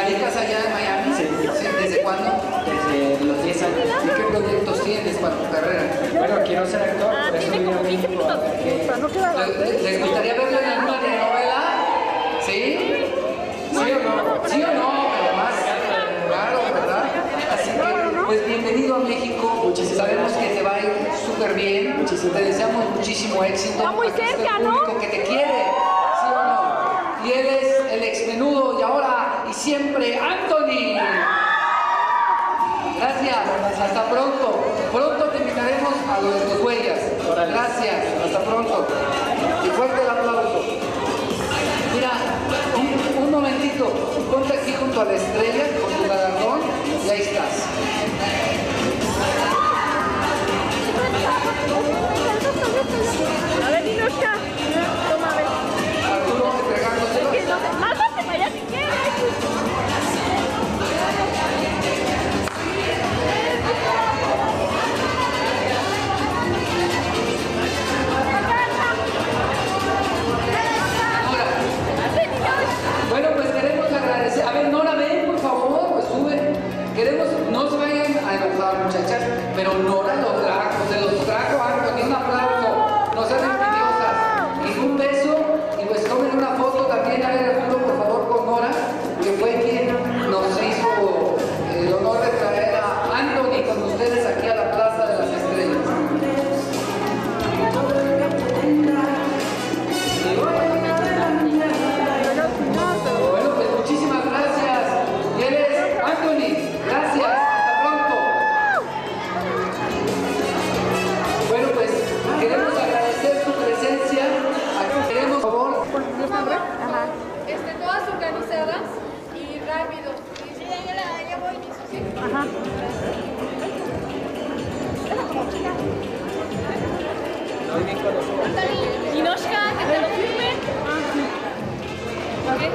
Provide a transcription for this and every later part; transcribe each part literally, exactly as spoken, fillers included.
¿Radicas allá en Miami? Sí. Sí, ¿desde cuándo? Desde los diez años. ¿Y qué proyectos tienes para tu carrera? Bueno, quiero ser actor, Ah, por eso tiene vine a como quince México a minutos. ver qué- No queda la ¿Les, les gustaría verlo en alguna telenovela? ¿Sí? ¿Sí o no? ¿Sí o no? Pero más claro, ¿verdad? Así que, pues bienvenido a México. Muchísimas Sabemos gracias. que te va a ir súper bien. Muchísimas Te deseamos muchísimo éxito. Está muy Aquí está cerca, el ¿no? público que te quiere. ¿Sí o no? Y él es el exmenudo y ahora y siempre Anthony. Gracias. Hasta pronto. Pronto te invitaremos a lo de tus huellas. Órale. Gracias. Hasta pronto. Y fuerte el aplauso. Mira, un, un momentito, ponte aquí junto a la estrella con tu galardón y ahí estás. A ver, Ninoshka. Toma, a ver. Arturo entregándoselo. Que no te- Máltate para allá si quieres. Nora. Hazte, Ninoshka. Bueno, pues queremos agradecer. A ver, Nora, ven, por favor, pues sube. Queremos, no se vayan a enojar, muchachas, pero Nora lo trajo, se los trajo Anthony. Un aplauso. No sean envidiosas. Y un beso, y pues tomen una foto también. A ver, Arturo, por favor, con Nora, que fue quien nos hizo el honor de traer a Anthony con ustedes aquí a la Plaza de las Estrellas. Bueno, pues muchísimas gracias. Y él es Anthony. Gracias. Hasta pronto. Bueno, pues queremos agradecer su presencia. Aquí queremos, por favor. Ajá. Este, todas organizadas y rápido. Y sí, ya, la- ya voy, ¿sí? Ajá. Ninoshka, que te lo firme. ¿Ok?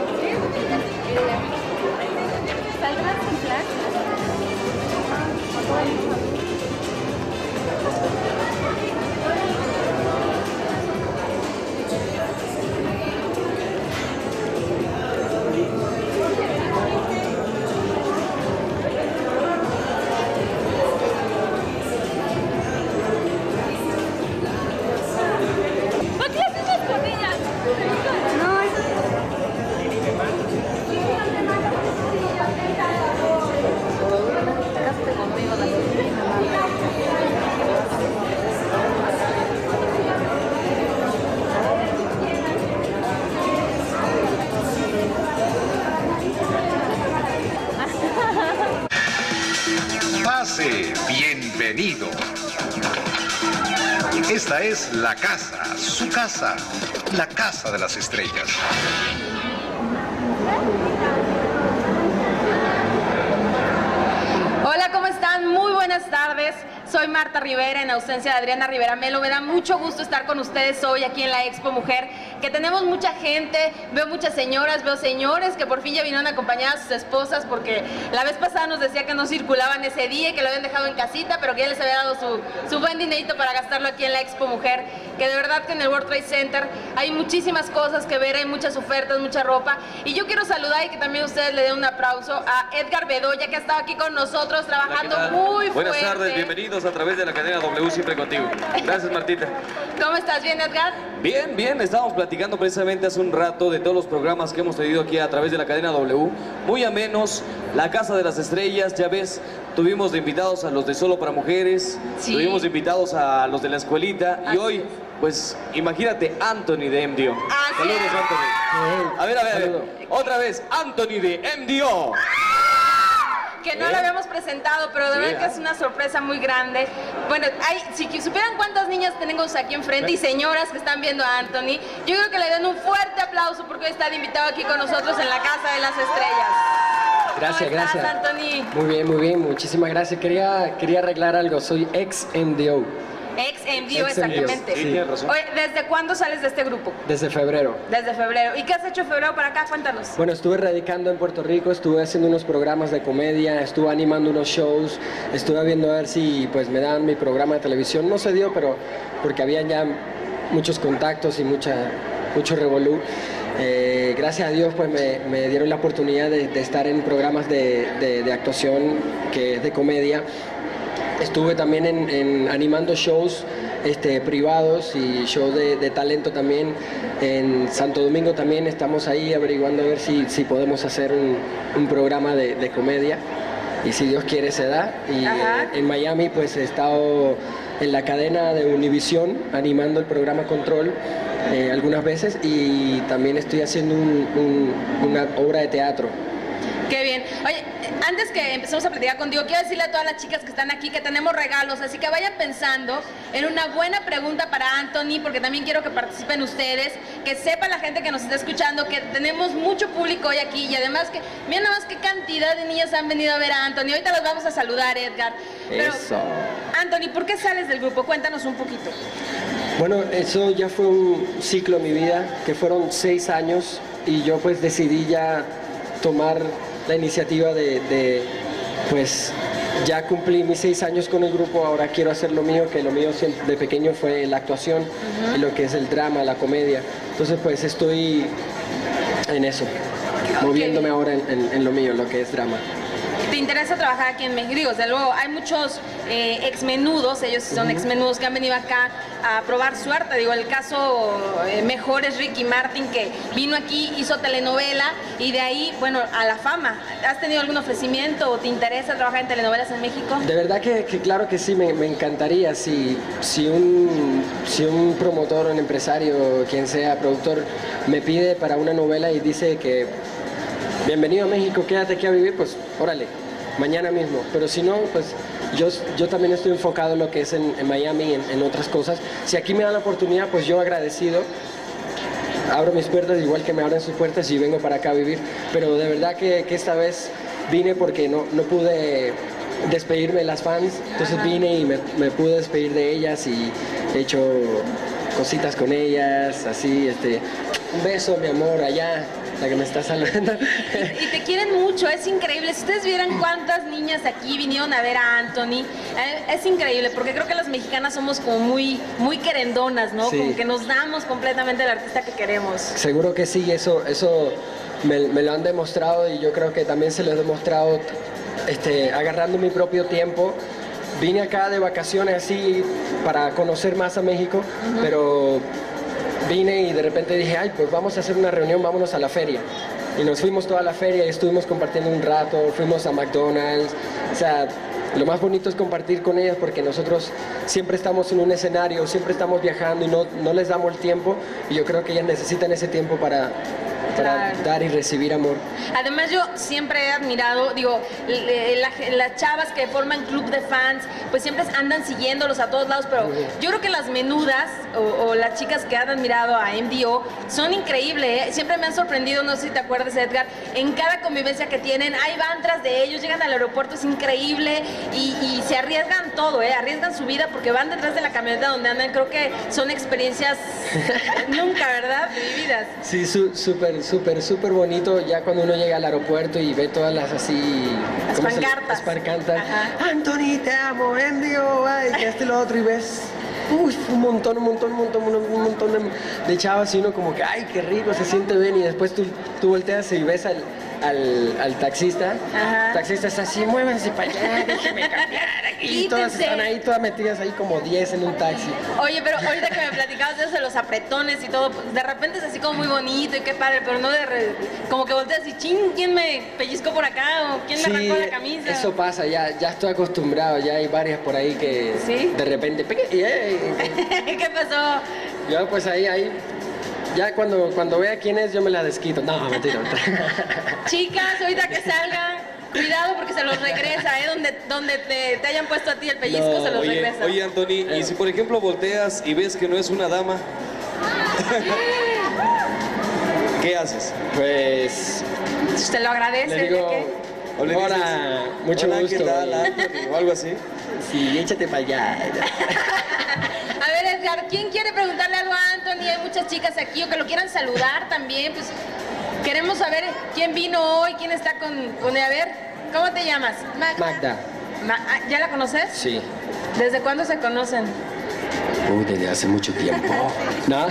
¿Saldrás en plan? ¿Por qué haces las con ellas? No, Casaste conmigo la Pase, bienvenido. Esta es la casa, su casa, la casa de las estrellas. Hola, ¿cómo están? Muy buenas tardes. Soy Marta Rivera, en ausencia de Adriana Rivera Melo. Me da mucho gusto estar con ustedes hoy aquí en la Expo Mujer, que tenemos mucha gente, veo muchas señoras, veo señores que por fin ya vinieron acompañadas a sus esposas, porque la vez pasada nos decía que no circulaban ese día y que lo habían dejado en casita, pero que ya les había dado su, su buen dinerito para gastarlo aquí en la Expo Mujer, que de verdad que en el World Trade Center hay muchísimas cosas que ver, hay muchas ofertas, mucha ropa, y yo quiero saludar y que también ustedes le den un aplauso a Edgar Bedoya, que ha estado aquí con nosotros trabajando Hola, ¿qué tal? muy Buenas fuerte. tardes, bienvenidos a través de la cadena W, siempre contigo. Gracias, Martita. ¿Cómo estás? ¿Bien, Edgar? Bien, bien, estábamos platicando precisamente hace un rato de todos los programas que hemos tenido aquí a través de la cadena W. Muy amenos, la Casa de las Estrellas, ya ves, tuvimos de invitados a los de Solo para Mujeres, Sí. tuvimos de invitados a los de la escuelita, Así y hoy, pues, imagínate, Anthony de M D O. Así Saludos, es. Anthony. A ver, a ver, a ver, otra vez, Anthony de M D O. Que no ¿Eh? lo habíamos presentado, pero de Sí, verdad que ¿ah? es una sorpresa muy grande. Bueno, hay, si que supieran cuántas niñas tenemos aquí enfrente y señoras que están viendo a Anthony, yo creo que le den un fuerte aplauso porque hoy está de invitado aquí con nosotros en la Casa de las Estrellas. Gracias, ¿Cómo estás, gracias. Anthony? Muy bien, muy bien, muchísimas gracias. Quería, quería arreglar algo, soy ex M D O, Ex M D O, Ex M D O, exactamente. Sí, tienes razón. Oye, ¿desde cuándo sales de este grupo? desde febrero. Desde febrero. ¿Y qué has hecho en febrero para acá? Cuéntanos. Bueno, estuve radicando en Puerto Rico, estuve haciendo unos programas de comedia, estuve animando unos shows, estuve viendo a ver si pues me daban mi programa de televisión. No se dio, pero porque había ya muchos contactos y mucha, mucho revolú. Eh, gracias a Dios pues me, me dieron la oportunidad de, de estar en programas de, de, de actuación que es de comedia. Estuve también en, en animando shows este, privados y shows de, de talento también. En Santo Domingo también estamos ahí averiguando a ver si, si podemos hacer un, un programa de, de comedia. Y si Dios quiere se da. Y eh, en Miami pues he estado en la cadena de Univision animando el programa Control eh, algunas veces, y también estoy haciendo un, un, una obra de teatro. Qué bien. Oye, antes que empecemos a platicar contigo, quiero decirle a todas las chicas que están aquí que tenemos regalos, así que vayan pensando en una buena pregunta para Anthony, porque también quiero que participen ustedes, que sepa la gente que nos está escuchando que tenemos mucho público hoy aquí, y además que, miren nada más qué cantidad de niñas han venido a ver a Anthony. Ahorita los vamos a saludar, Edgar. Pero, Eso. Anthony, ¿por qué sales del grupo? Cuéntanos un poquito. Bueno, eso ya fue un ciclo en mi vida, que fueron seis años, y yo pues decidí ya tomar la iniciativa de, de, pues, ya cumplí mis seis años con el grupo, ahora quiero hacer lo mío, que lo mío siempre, de pequeño fue la actuación, uh-huh. y lo que es el drama, la comedia. Entonces, pues, estoy en eso, okay. moviéndome ahora en, en, en lo mío, lo que es drama. ¿Te interesa trabajar aquí en México? Digo, desde luego, hay muchos eh, exmenudos, ellos son uh-huh. exmenudos que han venido acá a probar suerte. Digo, el caso eh, mejor es Ricky Martin, que vino aquí, hizo telenovela y de ahí, bueno, a la fama. ¿Has tenido algún ofrecimiento o te interesa trabajar en telenovelas en México? De verdad que, que claro que sí, me, me encantaría. Si, si, un, si un promotor, un empresario, quien sea, productor, me pide para una novela y dice que bienvenido a México, quédate aquí a vivir, pues órale, mañana mismo. Pero si no, pues yo, yo también estoy enfocado en lo que es en, en Miami, en, en otras cosas. Si aquí me dan la oportunidad, pues yo agradecido, abro mis puertas igual que me abren sus puertas y vengo para acá a vivir. Pero de verdad que, que esta vez vine porque no, no pude despedirme de las fans, entonces Ajá. vine y me, me pude despedir de ellas y he hecho cositas con ellas, así, este, un beso, mi amor, allá. La que me está saludando. Y, y te quieren mucho, es increíble. Si ustedes vieran cuántas niñas aquí vinieron a ver a Anthony, eh, es increíble, porque creo que las mexicanas somos como muy, muy querendonas, ¿no? Sí. Como que nos damos completamente al artista que queremos. Seguro que sí, eso, eso me, me lo han demostrado, y yo creo que también se lo he demostrado este, agarrando mi propio tiempo. Vine acá de vacaciones así para conocer más a México, uh-huh. pero vine y de repente dije, ay, pues vamos a hacer una reunión, vámonos a la feria. Y nos fuimos toda la feria y estuvimos compartiendo un rato, fuimos a McDonald's. O sea, lo más bonito es compartir con ellas, porque nosotros siempre estamos en un escenario, siempre estamos viajando y no, no les damos el tiempo. Y yo creo que ellas necesitan ese tiempo para, para claro. dar y recibir amor. Además, yo siempre he admirado, digo, la, las chavas que forman club de fans, pues siempre andan siguiéndolos a todos lados, pero uh-huh. yo creo que las menudas o, o las chicas que han admirado a M D O son increíbles, ¿eh? Siempre me han sorprendido, no sé si te acuerdas, Edgar, en cada convivencia que tienen, ahí van tras de ellos, llegan al aeropuerto, es increíble, y, y se arriesgan todo, ¿eh? Arriesgan su vida porque van detrás de la camioneta donde andan. Creo que son experiencias nunca, ¿verdad? Vividas. Sí, súper, súper, súper bonito ya cuando uno llega al aeropuerto y ve todas las así... Las pancartas. Las pancartas. Anthony, te amo, Endio, ay, que este y lo otro, y ves... Uy, un montón, un montón, un montón, un montón de, de chavas, y uno como que, ay, qué rico, se siente bien, y después tú, tú volteas y ves al, al, al taxista, Ajá. el taxista está así, muévanse para allá, déjenme cambiar aquí, y todas están ahí, todas metidas ahí como diez en un taxi. Oye, pero ahorita que me platicabas de eso, de los apretones y todo, pues de repente es así como muy bonito y qué padre, pero no de, re, como que volteas y ching, ¿quién me pellizcó por acá? ¿O quién me sí, arrancó la camisa? Eso pasa, ya, ya estoy acostumbrado, ya hay varias por ahí que ¿Sí? de repente, ¡hey! ¿Qué pasó? Yo pues ahí, ahí, ya cuando, cuando vea quién es, yo me la desquito. No, mentira. Chicas, ahorita que salgan, cuidado porque se los regresa, ¿eh? Donde, donde te, te hayan puesto a ti el pellizco, no, se los oye, regresa. Oye, Anthony, eh. y si por ejemplo volteas y ves que no es una dama, ¿qué haces? Pues... Te lo agradece. Le digo, hola, mucho hola, gusto. ¿Qué tal, Anthony? O algo así. Sí, échate para allá. A ver, Edgar, ¿quién quiere preguntarle algo a Anthony? Hay muchas chicas aquí o que lo quieran saludar también. Pues queremos saber quién vino hoy, quién está con, con él. A ver, ¿cómo te llamas? Magda. Ma ¿Ya la conoces? Sí. ¿Desde cuándo se conocen? Uh, desde hace mucho tiempo. No,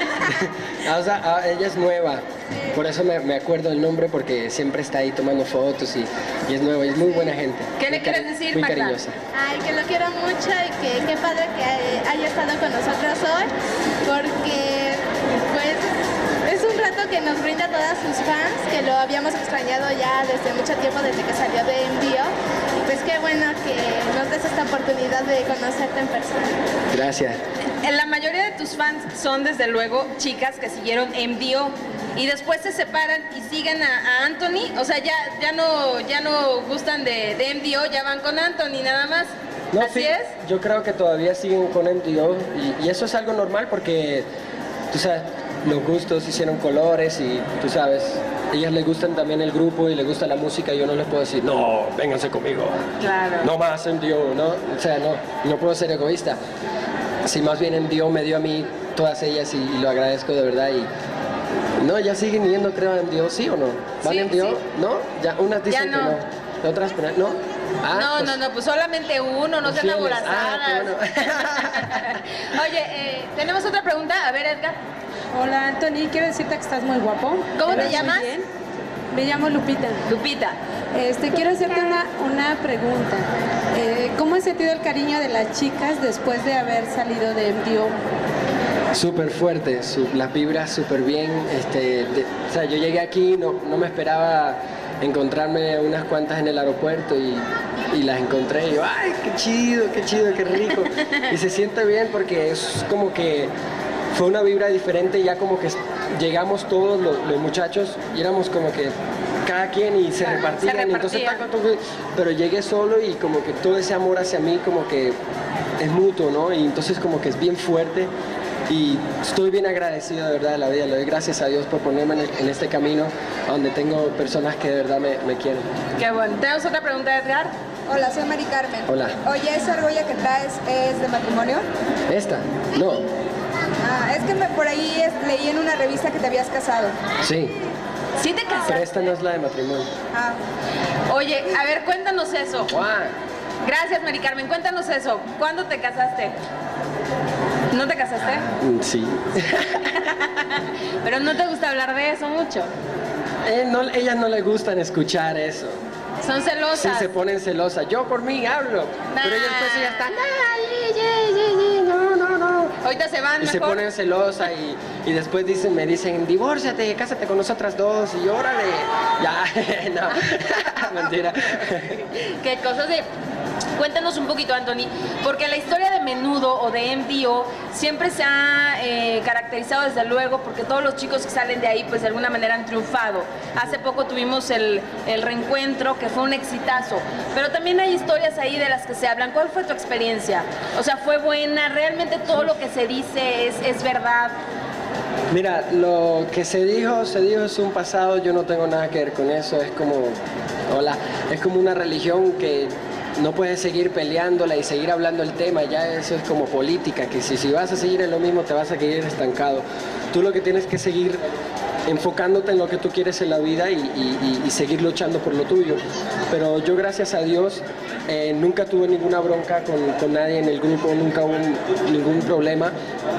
o sea, ah, ella es nueva. Por eso me, me acuerdo el nombre, porque siempre está ahí tomando fotos y, y es nueva y es muy buena gente. ¿Qué Muy le quieres cari- decir, Muy Magda? cariñosa. Ay, que lo quiero mucho y que qué padre que eh, haya estado con nosotros hoy, porque pues es un rato que nos brinda a todas sus fans, que lo habíamos extrañado ya desde mucho tiempo, desde que salió de Envío, y pues qué bueno que nos des esta oportunidad de conocerte en persona. Gracias. La mayoría de tus fans son desde luego chicas que siguieron M D O y después se separan y siguen a, a Anthony, o sea, ya, ya, no, ya no gustan de, de M D O, ya van con Anthony nada más. No, ¿Así sí, es? Yo creo que todavía siguen con M D O y, y eso es algo normal porque, tú sabes, los gustos hicieron colores y tú sabes, a ellas les gustan también el grupo y les gusta la música y yo no les puedo decir, no, vénganse conmigo. Claro. No más M D O, ¿no? O sea, no, no puedo ser egoísta. Si más bien M D O me dio a mí todas ellas y, y lo agradezco de verdad y... No, ya siguen yendo creo a M D O, ¿sí o no? ¿Van Sí, a M D O? sí. ¿No? Ya, unas dicen Ya no. que no. Otras, pero no. Ah, no, pues, no, no, pues solamente uno, no pues sean fieles. aborazadas. Ah, qué bueno. Oye, eh, tenemos otra pregunta, a ver, Edgar. Hola Anthony, quiero decirte que estás muy guapo. ¿Cómo te Muy llamas? bien. Me llamo Lupita. Lupita. Este, quiero hacerte una, una pregunta. Eh, ¿Cómo has sentido el cariño de las chicas después de haber salido de M D O? Súper fuerte, su, las vibras súper bien. Este, de- o sea, yo llegué aquí, no, no me esperaba encontrarme unas cuantas en el aeropuerto y, y las encontré y yo, ¡ay, qué chido, qué chido, qué rico! Y se siente bien porque es como que fue una vibra diferente, ya como que llegamos todos los, los muchachos y éramos como que cada quien y se repartían, se y entonces repartían. taca, taca, pero llegué solo y como que todo ese amor hacia mí como que es mutuo, ¿no? Y entonces como que es bien fuerte y estoy bien agradecido de verdad de la vida, le doy gracias a Dios por ponerme en, el- en este camino donde tengo personas que de verdad me, me quieren. Qué bueno. ¿Tenemos otra pregunta, Edgar? Hola, soy Mari Carmen. Hola. Oye, ¿esa argolla que traes es de matrimonio? ¿Esta? No. Ah, es que me- por ahí es- leí en una revista que te habías casado. Sí, ¿Sí te casaste? pero esta no es la de matrimonio. Ah, Oye, a ver, cuéntanos eso. ¡Guau! Gracias, Mari Carmen. Cuéntanos eso. ¿Cuándo te casaste? ¿No te casaste? Mm, Sí. Pero no te gusta hablar de eso mucho. Eh, no, ellas no les gustan escuchar eso. Son Sí, celosas. se ponen celosas. Yo por mí hablo. Nah. Pero ellas después ellas están... "Ay, ye, ye, ye, no, no, no". Ahorita se van Y se mejor. ponen celosas y, y después dicen, me dicen, divórciate, cásate con nosotras dos. Y yo, órale. Ya, no. Mentira. Qué cosas de... Cuéntanos un poquito, Anthony, porque la historia de Menudo o de M D O siempre se ha eh, caracterizado desde luego porque todos los chicos que salen de ahí pues de alguna manera han triunfado. Hace poco tuvimos el, el reencuentro que fue un exitazo, pero también hay historias ahí de las que se hablan. ¿Cuál fue tu experiencia? O sea, ¿fue buena? ¿Realmente todo lo que se dice es, es verdad? Mira, lo que se dijo, se dijo es un pasado, yo no tengo nada que ver con eso, es como, hola, es como una religión que no puedes seguir peleándola y seguir hablando el tema, ya eso es como política, que si, si vas a seguir en lo mismo te vas a quedar estancado. Tú lo que tienes que seguir enfocándote en lo que tú quieres en la vida y, y- y- y seguir luchando por lo tuyo. Pero yo gracias a Dios eh, nunca tuve ninguna bronca con, con nadie en el grupo, nunca hubo un- ningún problema.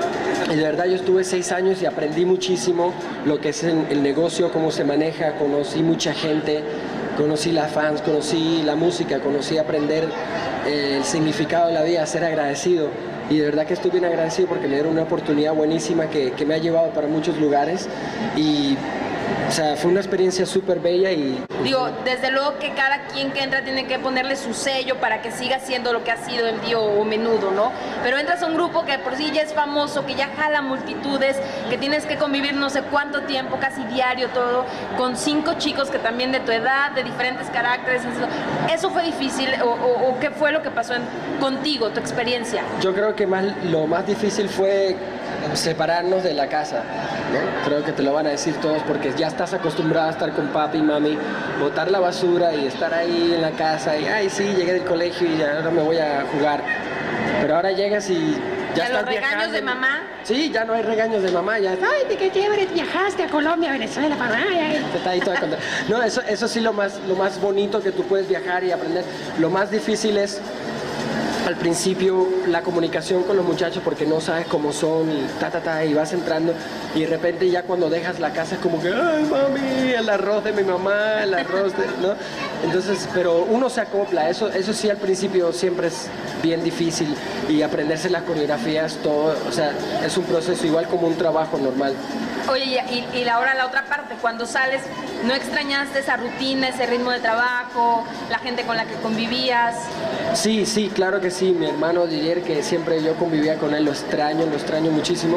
Y de verdad yo estuve seis años y aprendí muchísimo lo que es el, el negocio, cómo se maneja, conocí mucha gente, conocí las fans, conocí la música, conocí aprender eh, el significado de la vida, ser agradecido. Y de verdad que estoy bien agradecido porque me dieron una oportunidad buenísima que, que me ha llevado para muchos lugares. Y, o sea, fue una experiencia súper bella y... Digo, desde luego que cada quien que entra tiene que ponerle su sello para que siga siendo lo que ha sido M D O o Menudo, ¿no? Pero entras a un grupo que por sí ya es famoso, que ya jala multitudes, que tienes que convivir no sé cuánto tiempo, casi diario todo, con cinco chicos que también de tu edad, de diferentes caracteres. ¿Eso fue difícil o, o- o qué fue lo que pasó en- contigo, tu experiencia? Yo creo que más, lo más difícil fue separarnos de la casa, ¿no? Creo que te lo van a decir todos porque ya estás acostumbrado a estar con papi y mami, botar la basura y estar ahí en la casa y, ay, sí, llegué del colegio y ahora me voy a jugar. Pero ahora llegas y ya ¿Y a los estás regaños viajando. de mamá? Sí, ya no hay regaños de mamá, ya, ay, de qué chévere, viajaste a Colombia, a Venezuela, para ay, ay, te está ahí toda contenta. No, eso, eso sí lo más, lo más bonito que tú puedes viajar y aprender. Lo más difícil es al principio la comunicación con los muchachos porque no sabes cómo son y ta ta ta y vas entrando y de repente ya cuando dejas la casa es como que ay mami, el arroz de mi mamá, el arroz de, ¿no? Entonces, pero uno se acopla, eso, eso sí al principio siempre es bien difícil y aprenderse las coreografías, todo, o sea, es un proceso igual como un trabajo normal. Oye, y, y ahora la otra parte, cuando sales, ¿no extrañaste esa rutina, ese ritmo de trabajo, la gente con la que convivías? Sí, sí, claro que sí. Mi hermano Didier, que siempre yo convivía con él, lo extraño, lo extraño muchísimo.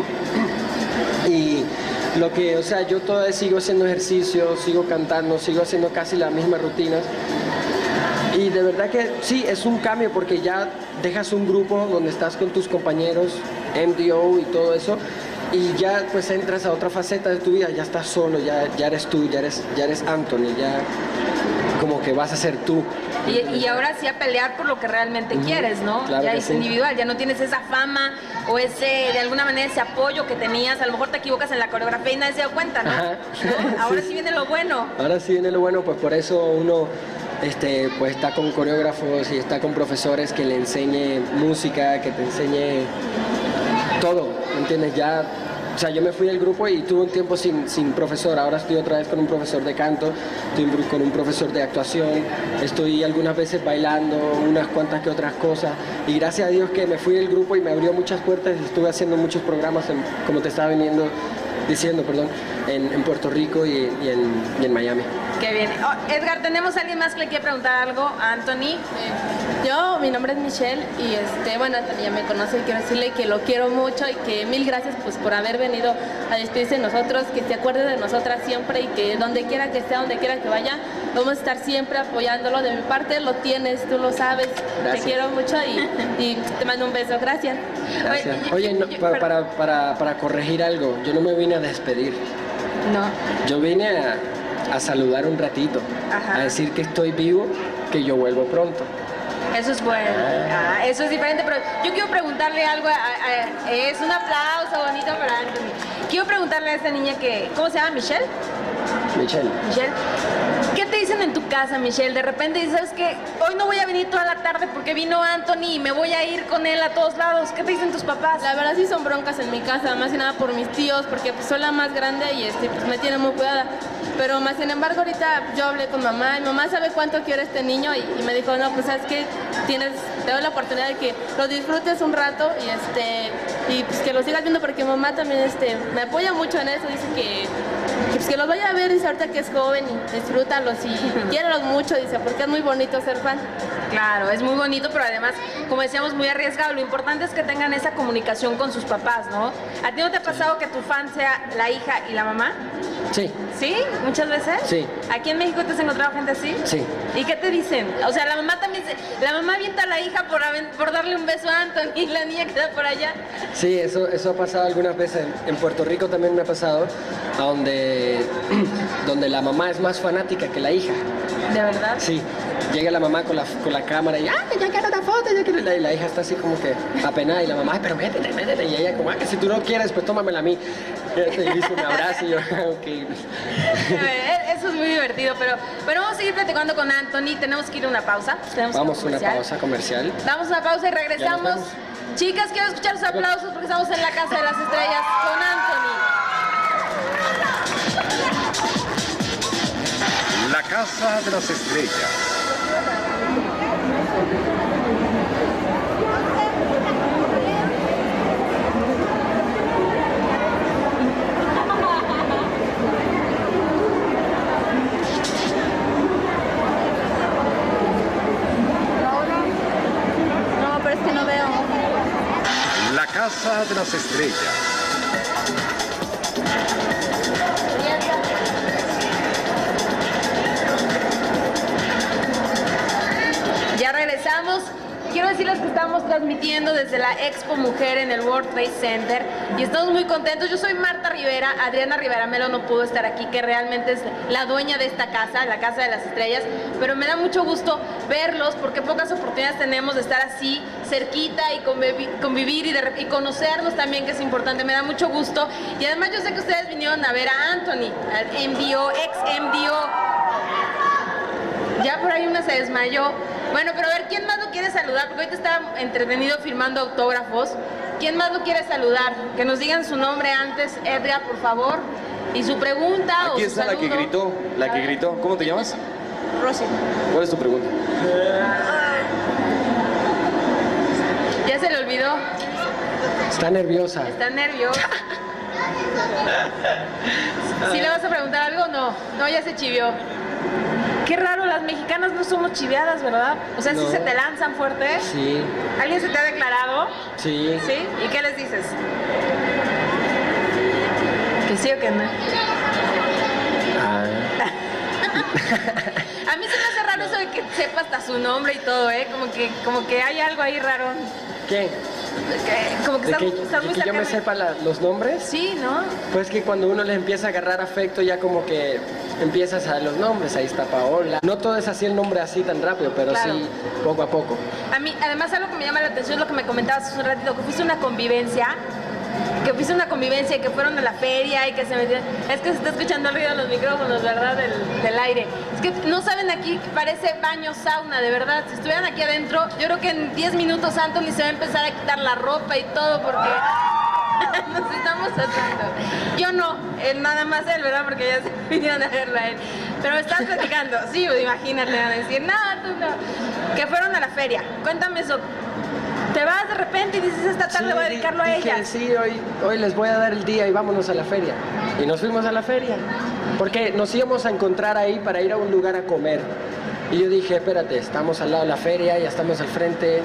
Y lo que, o sea, yo todavía sigo haciendo ejercicio, sigo cantando, sigo haciendo casi las mismas rutinas. Y de verdad que sí, es un cambio porque ya dejas un grupo donde estás con tus compañeros, M D O y todo eso. Y ya pues entras a otra faceta de tu vida, ya estás solo, ya, ya eres tú, ya eres, ya eres Anthony, ya como que vas a ser tú. Y, y ahora sí a pelear por lo que realmente uh-huh. quieres, ¿no? Claro ya que es sí. individual, ya no tienes esa fama o ese, de alguna manera, ese apoyo que tenías. A lo mejor te equivocas en la coreografía y nadie se da cuenta, ¿no? ¿No? Ahora sí. sí viene lo bueno. Ahora sí viene lo bueno, pues por eso uno este, pues está con coreógrafos y está con profesores que le enseñe música, que te enseñe todo, ¿me entiendes? Ya, o sea, yo me fui del grupo y tuve un tiempo sin, sin profesor, ahora estoy otra vez con un profesor de canto, estoy con un profesor de actuación, estoy algunas veces bailando, unas cuantas que otras cosas, y gracias a Dios que me fui del grupo y me abrió muchas puertas y estuve haciendo muchos programas, en, como te estaba viniendo, diciendo, perdón, en, en Puerto Rico y, y, en, y en Miami. Qué bien. Oh, Edgar, ¿tenemos a alguien más que le quiere preguntar algo a Anthony? Sí. Yo, mi nombre es Michelle y este, bueno, Anthony ya me conoce y quiero decirle que lo quiero mucho y que mil gracias pues por haber venido a despedirse de nosotros, que se acuerde de nosotras siempre y que donde quiera que esté, donde quiera que vaya, vamos a estar siempre apoyándolo. De mi parte lo tienes, tú lo sabes. Gracias. Te quiero mucho y, y te mando un beso. Gracias. Gracias. Oye, no, para, para, para, para corregir algo, yo no me vine a despedir. No. Yo vine a, a saludar un ratito, Ajá. a decir que estoy vivo, que yo vuelvo pronto. Eso es bueno, ah, eso es diferente, pero yo quiero preguntarle algo, a, a, es un aplauso bonito para Anthony. Quiero preguntarle a esta niña que, ¿cómo se llama? ¿Michelle? Michelle. Michelle. ¿Qué te dicen en tu casa, Michelle? De repente dices, ¿sabes qué? Hoy no voy a venir toda la tarde porque vino Anthony y me voy a ir con él a todos lados. ¿Qué te dicen tus papás? La verdad sí son broncas en mi casa, más que nada por mis tíos, porque pues, soy la más grande y este, pues, me tienen muy cuidada. Pero más sin embargo ahorita yo hablé con mamá y mamá sabe cuánto quiere este niño y, y me dijo, no, pues sabes que tienes, te doy la oportunidad de que lo disfrutes un rato y este y pues que lo sigas viendo porque mamá también este me apoya mucho en eso, dice que, que pues que los vaya a ver, dice ahorita que es joven y disfrútalos y quiérelos mucho, dice, porque es muy bonito ser fan. Claro, es muy bonito, pero además, como decíamos, muy arriesgado. Lo importante es que tengan esa comunicación con sus papás, ¿no? ¿A ti no te ha pasado que tu fan sea la hija y la mamá? Sí. ¿Sí? ¿Muchas veces? Sí. ¿Aquí en México te has encontrado gente así? Sí. ¿Y qué te dicen? O sea, la mamá también, se, la mamá avienta a la hija por, por darle un beso a Anthony y la niña queda por allá. Sí, eso, eso ha pasado algunas veces. En Puerto Rico también me ha pasado, donde, donde la mamá es más fanática que la hija. ¿De verdad? Sí. Llega la mamá con la, con la cámara y ¡ah, ya quiero una foto! Ya quiero... Y la hija está así como que apenada y la mamá, pero métete, métete. Y ella como, ah, que si tú no quieres, pues tómamela a mí. Y te dice un abrazo y yo, ok. Eso es muy divertido, pero, pero vamos a seguir platicando con Anthony. Tenemos que ir a una pausa. Tenemos vamos a una pausa comercial. Damos una pausa y regresamos. Chicas, quiero escuchar sus aplausos porque estamos en la Casa de las Estrellas con Anthony. La Casa de las Estrellas. No, pero es que no veo. La Casa de las Estrellas. Ya regresamos. Quiero decirles que estamos transmitiendo desde la Expo Mujer en el World Trade Center y estamos muy contentos. Yo soy Marta Rivera, Adriana Rivera Melo no pudo estar aquí, que realmente es la dueña de esta casa, la Casa de las Estrellas, pero me da mucho gusto verlos porque pocas oportunidades tenemos de estar así cerquita y convivir, convivir y, de, y conocernos también, que es importante. Me da mucho gusto y además yo sé que ustedes vinieron a ver a Anthony, al M D O, ex M D O. Ya por ahí una se desmayó. Bueno, pero a ver, ¿quién más lo quiere saludar? Porque ahorita está entretenido firmando autógrafos. ¿Quién más lo quiere saludar? Que nos digan su nombre antes, Edgar, por favor. Y su pregunta o Aquí su está la que saludo. gritó, la que gritó. ¿Cómo te llamas? Rosy. ¿Cuál es tu pregunta? Ya se le olvidó. Está nerviosa. Está nerviosa. ¿Sí le vas a preguntar algo? No. No, ya se chivió. Qué raro, las mexicanas no somos chiveadas, ¿verdad? O sea, No. ¿sí se te lanzan fuerte? Sí, ¿Alguien se te ha declarado? sí. ¿Sí? ¿Y qué les dices? ¿Que sí o que no? Ah, A mí se me hace raro eso de que sepa hasta su nombre y todo, ¿eh? Como que, como que hay algo ahí raro. ¿qué? Que- como que ¿De están, que, están de muy que yo me cercanos. sepa la- los nombres? Sí, ¿no? Pues que cuando uno le empieza a agarrar afecto ya como que empiezas a saber los nombres, ahí está Paola. No todo es así el nombre así tan rápido, pero Claro. sí poco a poco. A mí, además, algo que me llama la atención es lo que me comentabas hace un ratito, que fuiste a una convivencia, que fuiste a una convivencia y que fueron a la feria y que se metieron... Es que se está escuchando el ruido de los micrófonos, ¿verdad? Del, del aire. Es que no saben aquí, parece baño sauna, de verdad. Si estuvieran aquí adentro, yo creo que en diez minutos Anthony se va a empezar a quitar la ropa y todo porque... Nos estamos tratando. Yo no, él nada más él, ¿verdad? Porque ya se vinieron a verlo a él. Pero me estás platicando. Sí, pues imagínate, van a decir, no, tú no. Que fueron a la feria. Cuéntame eso. Te vas de repente y dices, esta tarde Sí, voy a di- dedicarlo a dije, ella. Sí, hoy, hoy les voy a dar el día y vámonos a la feria. Y nos fuimos a la feria. Porque nos íbamos a encontrar ahí para ir a un lugar a comer. Y yo dije, espérate, estamos al lado de la feria, ya estamos al frente,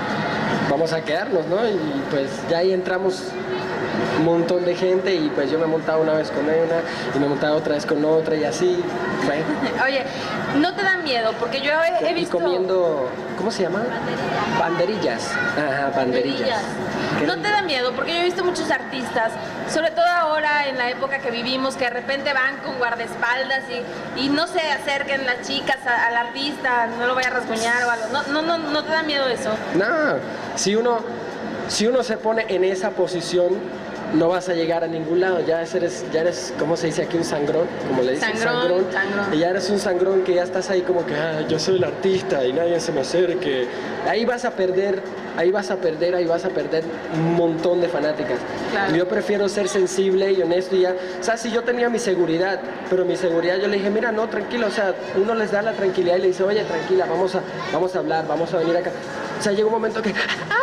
vamos a quedarnos, ¿no? Y pues ya ahí entramos un montón de gente y pues yo me montaba una vez con una y me montaba otra vez con otra y así, bueno. Oye, ¿no te da miedo? Porque yo he, he Y visto... comiendo, ¿cómo se llama? Banderillas. Ajá, banderillas. Que- ¿No te da miedo? Porque yo he visto muchos artistas, sobre todo ahora en la época que vivimos, que de repente van con guardaespaldas y, y no se acerquen las chicas a- al artista, no lo vaya a rasguñar o algo. No, no, no, ¿no te da miedo eso? No, si uno, si uno se pone en esa posición, no vas a llegar a ningún lado. Ya eres, ya eres, ¿cómo se dice aquí? Un sangrón, como le dicen, Sangrón, sangrón. Y ya eres un sangrón que ya estás ahí como que, ah, yo soy el artista y nadie se me acerque. Ahí vas a perder, ahí vas a perder, ahí vas a perder un montón de fanáticas. Claro. Yo prefiero ser sensible y honesto y ya. O sea, si yo tenía mi seguridad, pero mi seguridad yo le dije, mira, no, tranquilo, o sea, uno les da la tranquilidad y le dice, oye, tranquila, vamos a, vamos a hablar, vamos a venir acá. O sea, llega un momento que,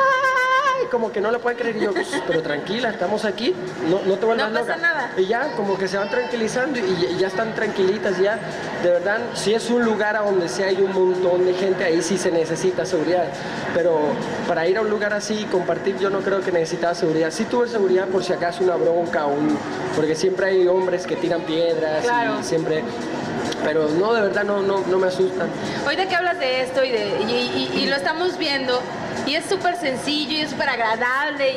¡ay! Como que no le pueden creer y yo, pues, pero tranquila, estamos aquí, no, no te vuelvas No pasa loca. nada. Y ya, como que se van tranquilizando y, y ya están tranquilitas ya. De verdad, si es un lugar a donde sí hay un montón de gente, ahí sí se necesita seguridad. Pero para ir a un lugar así y compartir, yo no creo que necesitaba seguridad. Sí tuve seguridad por si acaso una bronca, un, porque siempre hay hombres que tiran piedras Claro. y siempre... Pero no, de verdad no, no, no me asustan. Ahorita que hablas de esto y, de, y, y- y lo estamos viendo, y es súper sencillo y es súper agradable.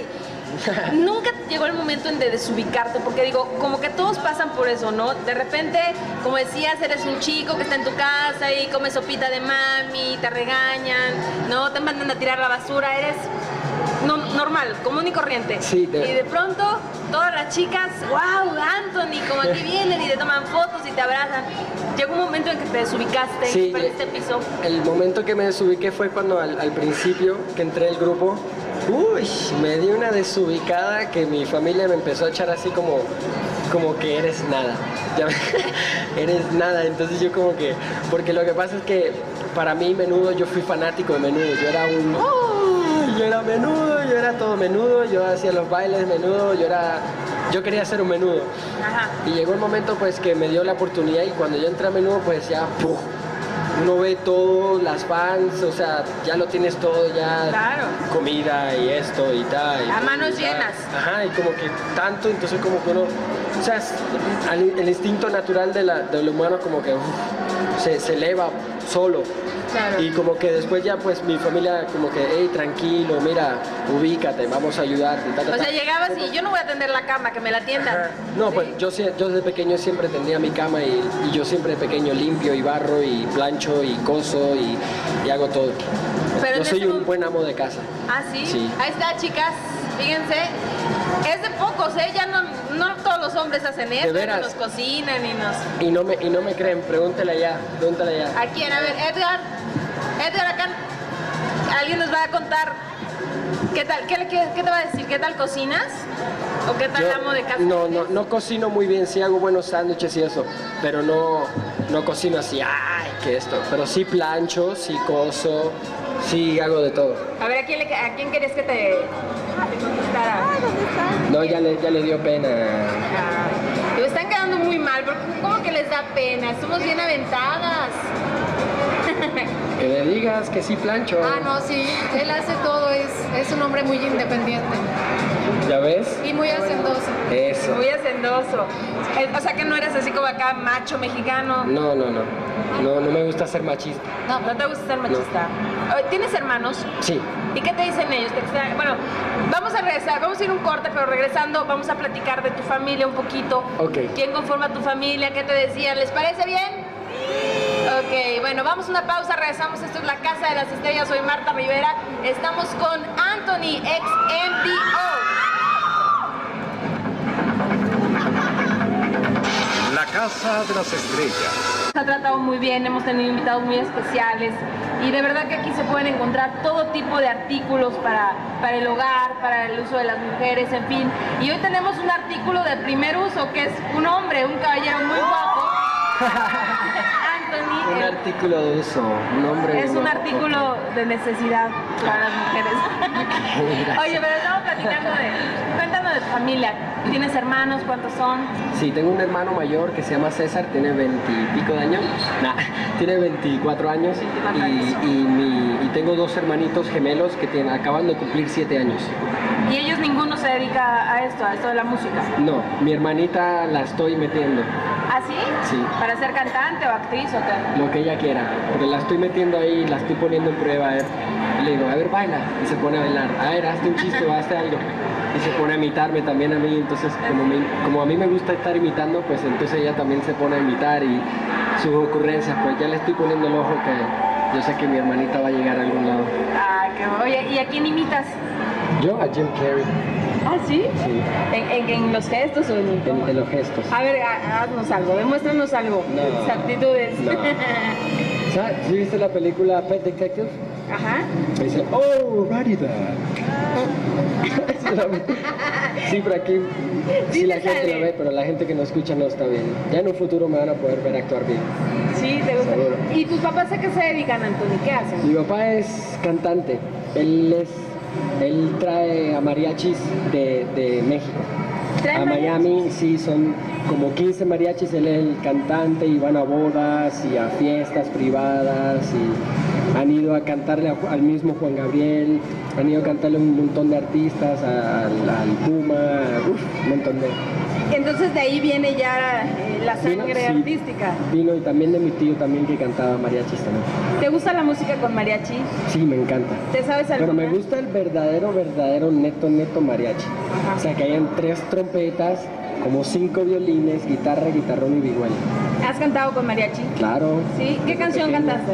Y nunca llegó el momento en de desubicarte, porque digo, como que todos pasan por eso, ¿no? De repente, como decías, eres un chico que está en tu casa y come sopita de mami, te regañan, ¿no? Te mandan a tirar la basura, eres no- normal, común y corriente. Sí, de- Y de pronto, todas las chicas, wow, Anthony, como aquí vienen y te toman fotos y te abrazan. Llegó un momento en que te desubicaste, Sí, y perdiste piso. El momento que me desubiqué fue cuando al, al principio que entré al grupo, uy, me di una desubicada que mi familia me empezó a echar así como, como que eres nada, ya me- eres nada, entonces yo como que, porque lo que pasa es que para mí Menudo, yo fui fanático de Menudo, yo era un, ¡oh! Yo era Menudo, yo era todo Menudo, yo hacía los bailes Menudo, yo era, yo quería ser un Menudo. Ajá. Y llegó el momento pues que me dio la oportunidad y cuando yo entré a Menudo pues ya ¡puf! Uno ve todo, las fans, o sea, ya lo tienes todo ya, Claro. comida y esto y tal. y A manos tal. llenas. Ajá, y como que tanto, entonces como que uno, o sea, es- al- el instinto natural de la, del humano como que uf, se, se eleva solo. Claro. Y como que después ya pues mi familia como que, hey, tranquilo, mira, ubícate, vamos a ayudarte. ta, ta, O sea, ta. llegabas y yo no voy a tender la cama, que me la tiendan. Ajá. No, pues yo, sie- yo desde pequeño siempre tendía mi cama y, y yo siempre de pequeño limpio y barro y plancho y coso y, y hago todo. Pero yo en soy ese un mom- buen amo de casa. Ah, ¿sí? Sí. Ahí está, chicas. Fíjense. Es de pocos, ¿eh? Ya no, no todos los hombres hacen ¿De esto, veras? nos cocinan y nos... Y no me, y no me creen, pregúntale allá, pregúntale allá. ¿A quién? A ver, Edgar. Edgar, acá alguien nos va a contar qué tal, qué, le- qué- qué te va a decir, qué tal cocinas o qué tal Yo- amo de casa. No, no, no cocino muy bien, sí hago buenos sándwiches y eso, pero no, no cocino así, ay, que esto. Pero sí plancho, sí coso, sí hago de todo. A ver, ¿a quién, le, a quién querías que te, te contestara? No, ya le, ya le dio pena. Ay, lo están quedando muy mal, porque ¿cómo que les da pena? Somos bien aventadas. Que le digas que sí plancho. Ah, no, sí, él hace todo, es, es un hombre muy independiente ¿Ya ves? y muy hacendoso. Eso. Muy hacendoso. Eh, O sea que no eres así como acá macho mexicano. No, no, no. No, no me gusta ser machista. No, no te gusta ser machista. Eh, ¿Tienes hermanos? Sí. ¿Y qué te dicen ellos? ¿Te extrañan? Bueno, vamos a regresar, vamos a ir un corte, pero regresando vamos a platicar de tu familia un poquito. Ok. ¿Quién conforma tu familia? ¿Qué te decían? ¿Les parece bien? Ok, bueno, vamos a una pausa, regresamos. Esto es La Casa de las Estrellas, soy Marta Rivera. Estamos con Anthony, ex M D O. La Casa de las Estrellas. Nos ha tratado muy bien, hemos tenido invitados muy especiales y de verdad que aquí se pueden encontrar todo tipo de artículos para, para el hogar, para el uso de las mujeres, en fin. Y hoy tenemos un artículo de primer uso que es un hombre, un caballero muy guapo. Anthony. Un el- artículo de uso, un hombre. Es un guapo. artículo de necesidad para las mujeres. Oye, pero estamos platicando de... Cuéntanos de tu familia. ¿Tienes hermanos? ¿Cuántos son? Sí, tengo un hermano mayor que se llama César, tiene veintipico de años. Nah, tiene veinticuatro años. Y, y, mi- y tengo dos hermanitos gemelos que tienen, acaban de cumplir siete años. Y ellos ninguno se dedica a esto, a esto de la música. No, mi hermanita la estoy metiendo, ¿Ah, sí? Sí. ¿Para ser cantante o actriz o qué? lo que ella quiera. Porque la estoy metiendo ahí, la estoy poniendo en prueba. A ver. Y le digo, a ver, baila. Y se pone a bailar. A ver, hazte un chiste o hazte algo. Y se pone a imitarme también a mí. Entonces, como, me- como a mí me gusta estar imitando, pues entonces ella también se pone a imitar y sus ocurrencias. Pues ya le estoy poniendo el ojo que yo sé que mi hermanita va a llegar a algún lado. Ah, qué bueno. Oye, ¿y a quién imitas? Yo a Jim Carrey, ¿Ah, sí? sí, ¿En, en, en los gestos o en el en, en los gestos. A ver, há- haznos algo, demuéstranos algo. No. Tus actitudes. No. ¿Sabes? ¿Sí viste la película Pet Detective? Ajá. Me dice, oh, righty there. Sí, la vi. Sí, pero aquí sí, Sí la te gente sale. lo ve, pero la gente que no escucha no está bien. Ya en un futuro me van a poder ver actuar bien. Sí, te gusta. Seguro. ¿Y tus papás a qué se dedican, Anthony? ¿Qué hacen? Mi papá es cantante. Él es, él trae a mariachis de, de México. ¿Trae A Miami, sí, son como quince mariachis. Él es el cantante y van a bodas y a fiestas privadas y han ido a cantarle a Ju- al mismo Juan Gabriel, han ido a cantarle a un montón de artistas, al, al Puma, uf, un montón de... Entonces de ahí viene ya eh, la sangre Sí, artística. Vino y también de mi tío también que cantaba mariachis también. ¿Te gusta la música con mariachi? Sí, me encanta. ¿Te sabes Pero alguna? me gusta el verdadero, verdadero, neto, neto mariachi. Ajá. O sea, que hayan tres trompetas, como cinco violines, guitarra, guitarrón y vihuela. ¿Has cantado con mariachi? Claro. Sí. ¿Qué desde canción pequeño. cantaste?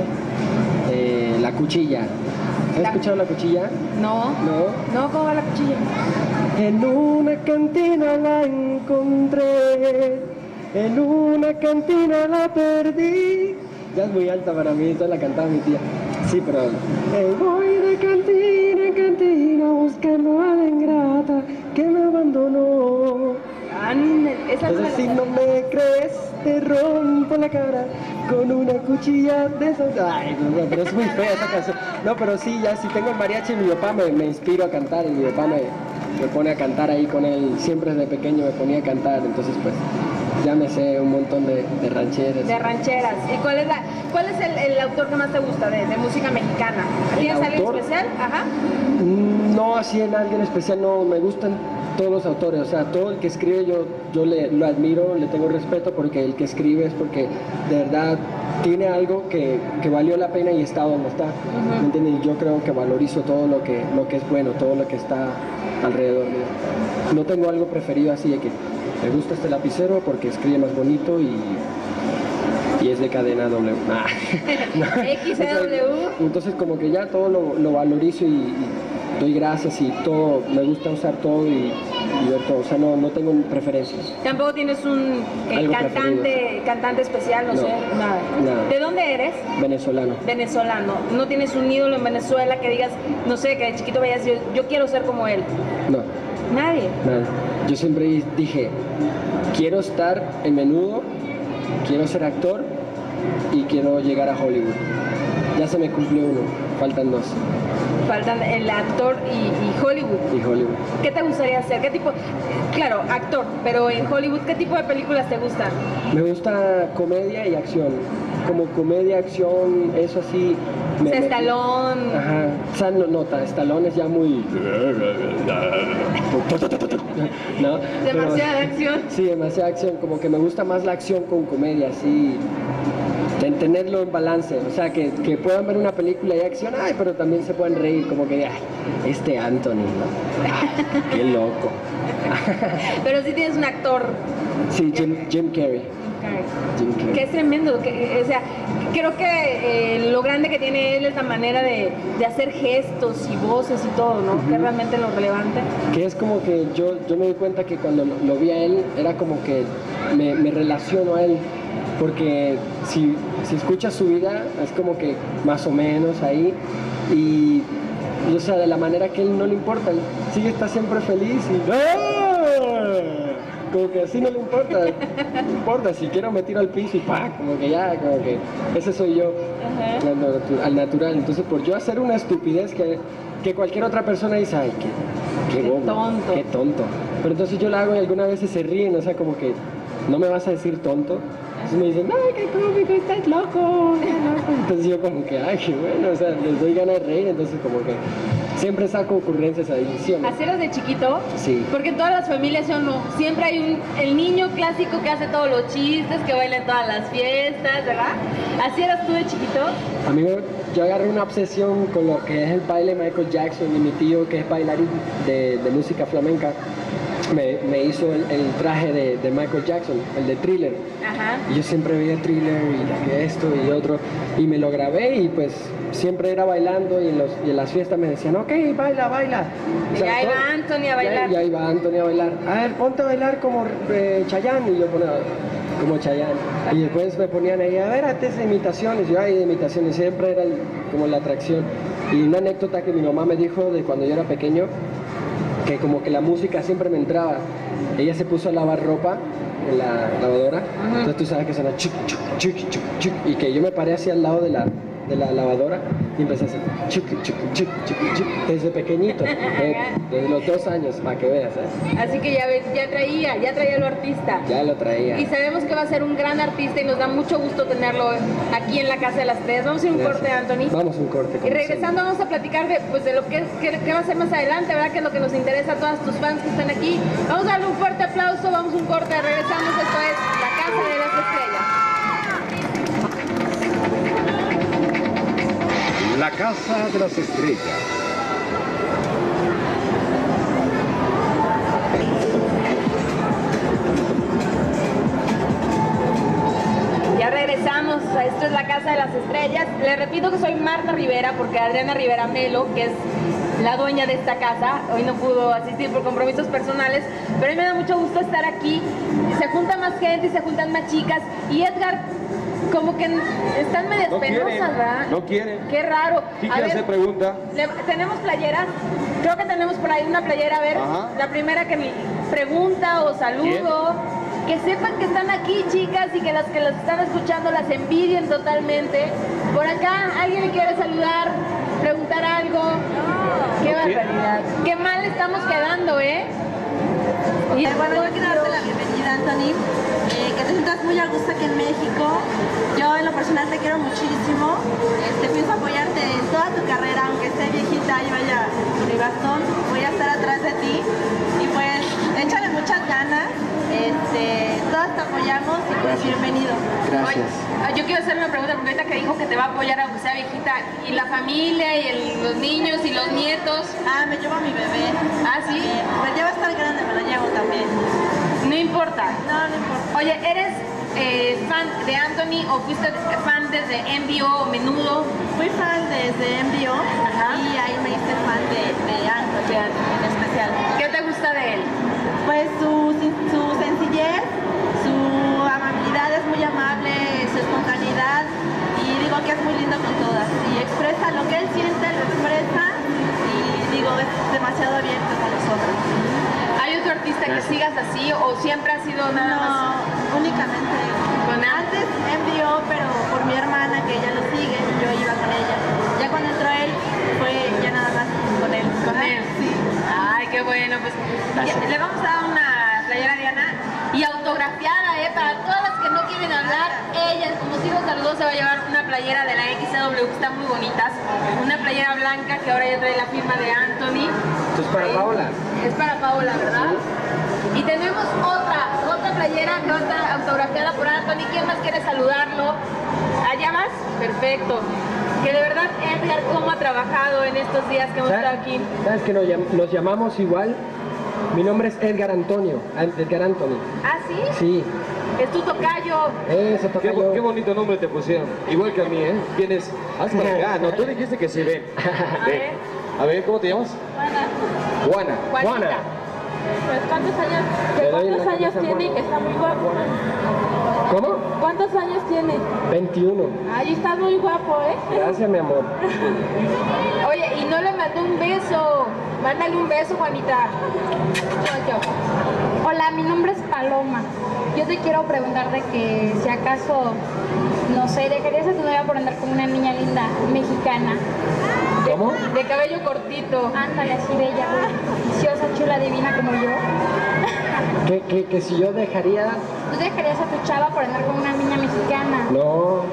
Eh, La Cuchilla. ¿Has La- escuchado La Cuchilla? No. No. No, ¿cómo va la cuchilla? En una cantina la encontré, en una cantina la perdí. Ya es muy alta para mí, esa la cantaba mi tía. Sí, pero... Eh, voy de cantina en cantina buscando a la ingrata que me abandonó. Ah, n- esa no me Entonces la si sé. no me crees, te rompo la cara con una cuchilla de esas... Ay, no, no, pero es muy fea esa canción. No, pero sí, ya si tengo mariachi, mi papá me, me inspiro a cantar y mi papá me, me pone a cantar ahí con él. Siempre desde pequeño me ponía a cantar, entonces pues ya me sé un montón de, de rancheras. De rancheras. ¿Y cuál es, la, cuál es el, el autor que más te gusta de, de música mexicana? ¿Tienes ¿El alguien autor? especial? Ajá. Mm, No así en alguien especial, no, me gustan todos los autores, o sea, todo el que escribe yo, yo le, lo admiro, le tengo respeto porque el que escribe es porque de verdad tiene algo que, que valió la pena y está donde está, ¿me entiendes? Y yo creo que valorizo todo lo que, lo que es bueno, todo lo que está alrededor mío. No tengo algo preferido así de que me gusta este lapicero porque escribe más bonito y... Y es de cadena W. Ah. No. X C W. Entonces como que ya todo lo, lo valorizo y, y doy gracias y todo, me gusta usar todo y y ver todo. O sea, no, no tengo preferencias. Tampoco tienes un eh, Algo cantante, preferido. cantante especial, no, No, sé, nada. nada. ¿De dónde eres? Venezolano. Venezolano. ¿No tienes un ídolo en Venezuela que digas, no sé, que de chiquito veías, yo, yo quiero ser como él? No, Nadie. nada. Yo siempre dije, quiero estar en Menudo, quiero ser actor y quiero llegar a Hollywood. Ya se me cumplió uno, faltan dos. Faltan el actor y, y Hollywood. Y Hollywood. ¿Qué te gustaría hacer? ¿Qué tipo? Claro, actor, pero en Hollywood, ¿qué tipo de películas te gustan? Me gusta comedia y acción. Como comedia, acción, eso así. O sea, Stallone. Ajá. O sea, no, nota, Stallone es ya muy... ¿no? Demasiada Pero- acción. Sí, demasiada acción. Como que me gusta más la acción con comedia, así. ten- Tenerlo en balance. O sea, que, que puedan ver una película y acción, ay, pero también se pueden reír. Como que, ay, este Anthony, ¿no? Ay, qué loco. Pero sí tienes un actor Sí, Jim, Jim Carrey. Jim Carrey. que es tremendo. Que, o sea, creo que eh, lo grande que tiene él es la manera de, de hacer gestos y voces y todo, ¿no? Que es realmente lo relevante. Que es como que yo, yo me di cuenta que cuando lo, lo vi a él, era como que me, me relaciono a él, porque si, si escuchas su vida, es como que más o menos ahí, y, y, o sea, de la manera que él no le importa, él sigue, está siempre feliz y... ¡ah! Como que así no le importa, no importa, si quiero me tiro al piso y ¡pa! Como que ya, como que ese soy yo, Ajá. al natu- al natural. Entonces, por yo hacer una estupidez que, que cualquier otra persona dice, ay, qué, qué Qué bobo, tonto. qué tonto. Pero entonces yo la hago y algunas veces se ríen, o sea, como que no me vas a decir tonto. Entonces me dicen, ay, qué cómico, estás loco, qué loco. Entonces yo como que, ay, qué bueno, o sea, les doy ganas de reír, entonces como que siempre saco ocurrencias ahí, ¿sí o no? ¿Así eras de chiquito? Sí. Porque en todas las familias ¿sí o no? Siempre hay un, el niño clásico que hace todos los chistes, que baila en todas las fiestas, ¿verdad? ¿Así eras tú de chiquito? A mí me- yo agarré una obsesión con lo que es el baile de Michael Jackson y mi tío, que es bailarín de, de música flamenca, me, me hizo el, el traje de, de Michael Jackson, el de Thriller. Ajá. Y yo siempre veía Thriller y esto y otro, y me lo grabé y pues siempre era bailando y en, los, y en las fiestas me decían, ok, baila, baila. O Y sea, ahí todo- va Anthony a bailar. Y ahí va Anthony a bailar. A ver, ponte a bailar como eh, Chayanne. Y yo ponía como Chayanne. Y después me ponían ahí, a ver, hazte esas imitaciones. Y yo, ay, de imitaciones. Siempre era el- como la atracción. Y una anécdota que mi mamá me dijo de cuando yo era pequeño, que como que la música siempre me entraba. Ella se puso a lavar ropa en la lavadora. Entonces tú sabes que suena chuc, chuc, chuc, chuc, chuc. Y que yo me paré así al lado de la, de la lavadora y empecé a hacer chuc, chuc, chuc, chuc, chuc, desde pequeñito, eh, desde los dos años, para que veas, ¿eh? Así que ya, ves, ya traía, ya traía lo artista. Ya lo traía. Y sabemos que va a ser un gran artista y nos da mucho gusto tenerlo aquí en la Casa de las Tres. Vamos a ir a un Gracias. corte, Anthony. Vamos a un corte. Y como regresando vamos a platicar de, pues, de lo que, es, que, que va a ser más adelante, ¿verdad? Que es lo que nos interesa a todas tus fans que están aquí. Vamos a darle un fuerte aplauso, vamos a un corte, regresamos, esto es La Casa de las Estrellas. La Casa de las Estrellas. Ya regresamos, a esto es La Casa de las Estrellas. Les repito que soy Marta Rivera porque Adriana Rivera Melo, que es la dueña de esta casa, hoy no pudo asistir por compromisos personales, pero a mí me da mucho gusto estar aquí. Se junta más gente y se juntan más chicas. Y Edgar, como que están medias No penosas, quieren, ¿verdad? no quieren. Qué raro. ¿Sí A quiere ver, hacer pregunta? le- ¿tenemos playeras? Creo que tenemos por ahí una playera, a ver, Ajá. la primera que me pregunta o saludo. Que sepan que están aquí, chicas, y que las que las están escuchando las envidien totalmente. Por acá, ¿alguien le quiere saludar? ¿Preguntar algo? ¡Qué No quiere. barbaridad! ¡Qué mal estamos quedando, eh! Y bueno, yo quiero darte la bienvenida, Anthony, eh, que te sientas muy a gusto aquí en México. Yo en lo personal te quiero muchísimo, este, pienso apoyarte en toda tu carrera, aunque esté viejita y vaya con mi bastón, voy a estar atrás de ti y pues échale muchas ganas, este, todas te apoyamos y pues bienvenido. Gracias. Oye, yo quiero hacer una pregunta, porque ahorita que dijo que te va a apoyar aunque sea viejita, ¿y la familia, y el- los niños, y los nietos? Ah, me llevo a mi bebé. ¿Ah, sí? También. Pero ya va a estar grande, me lo llevo también. No importa. No, no importa. Oye, ¿eres eh, fan de Anthony o fuiste fan desde M V O o Menudo? Fui fan desde M V O y ahí me hice fan de, de Anthony en especial. ¿Qué te gusta de él? pues su, su sencillez, su amabilidad, es muy amable, su espontaneidad, y digo que es muy lindo con todas, y expresa lo que él siente, lo expresa, y digo, es demasiado abierto con nosotros. ¿Hay otro artista que sigas así o siempre ha sido nada no, más? Únicamente. ¿Con él? Antes envió, pero por mi hermana, que ella lo sigue, yo iba con ella. Ya cuando entró él, fue ya nada más con él. ¿Con él? Sí. Ay, qué bueno, pues ya, le vamos a dar una playera a Diana y autografiada, ¿eh? Para todas las que no quieren hablar, ella, como si los saludó, se va a llevar una playera de la X C W que están muy bonitas, una playera blanca que ahora ya trae la firma de Anthony. Esto es para Ahí. Paola. Es para Paola, ¿verdad? Sí. Y tenemos otra, otra playera que va a estar autografiada por Anthony. ¿Quién más quiere saludarlo? ¿Allá vas? Perfecto. Que de verdad, Edgar, ¿cómo ha trabajado en estos días que hemos estado aquí? ¿Sabes que nos, llam nos llamamos igual? Mi nombre es Edgar Antonio, Edgar Anthony. ¿Ah, sí? Sí. Es tu tocayo. Eso, Qué, tocayo. qué bonito nombre te pusieron. Igual que a mí, ¿eh? ¿Quién es? Haz para acá. No, tú dijiste que sí, ven. A Ven. ver. A ver, ¿cómo te llamas? Juana. Juana. Juanita. Pues ¿cuántos años, Te que doy cuántos la años cabeza, tiene y Juana. que está muy guapo? ¿Cómo? ¿Cuántos años tiene? veintiuno. Ay, está muy guapo, ¿eh? Gracias, mi amor. Oye, y no le mandó un beso. Mándale un beso, Juanita. Yo, yo. Hola, mi nombre es Paloma. Yo te quiero preguntar de que si acaso, no sé, ¿dejarías a tu novia por andar con una niña linda mexicana? ¿Cómo? De cabello cortito. Ándale, así bella, preciosa, chula, divina como yo. Que, que, que si yo dejaría... ¿Tú dejarías a tu chava por andar con una niña mexicana? No.